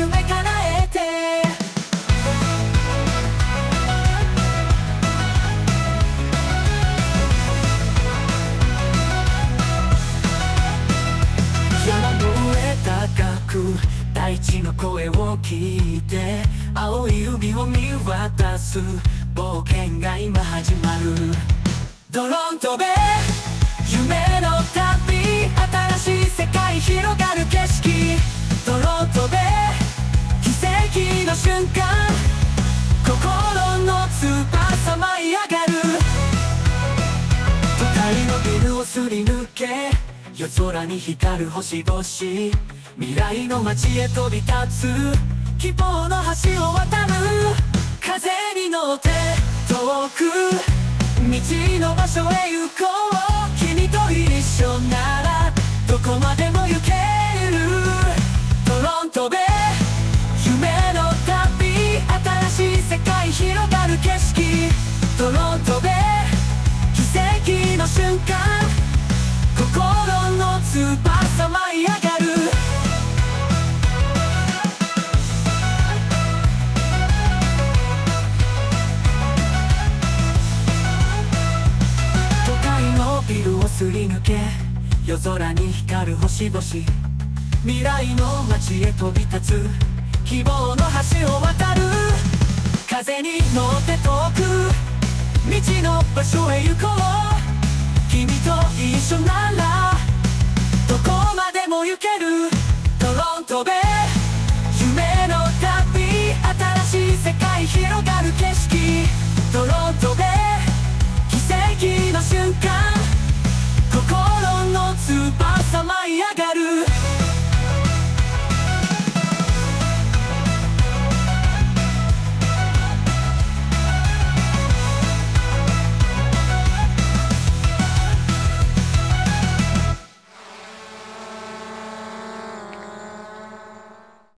夢叶えて。山の上高く大地の声を聞いて、青い海を見渡す冒険が今始まる。ドローン飛べ夢の旅、新しい世界広がる景色。ドローン飛べ奇跡の瞬間、心の翼舞い上がる。都会のビルをすり抜け、夜空に光る星々、未来の街へ飛び立つ希望の橋を渡る。風に乗って遠く未知の場所へ行こう。君と一緒ならどこまでも行ける。ドローン飛べ夢の旅、新しい世界広がる景色。ドローン飛べ奇跡の瞬間、心の翼舞い上がる。都会のビルをすり抜け、夜空に光る星々、未来の街へ飛び立つ希望の橋を渡る。風に乗って遠く未知の場所へ行こう。君と一緒ならどこまでも行ける。ドローン飛べ夢の旅、新しい世界広がる景